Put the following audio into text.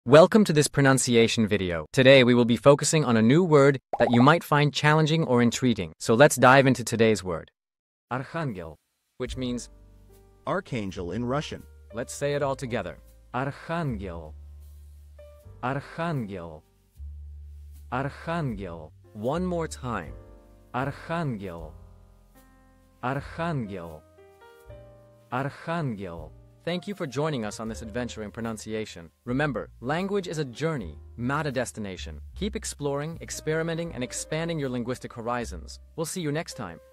Welcome to this pronunciation video. Today we will be focusing on a new word that you might find challenging or intriguing. So let's dive into today's word. Archangel, which means Archangel in Russian. Let's say it all together. Archangel. Archangel. Archangel. One more time. Archangel. Archangel. Archangel. Thank you for joining us on this adventure in pronunciation. Remember, language is a journey, not a destination. Keep exploring, experimenting, and expanding your linguistic horizons. We'll see you next time.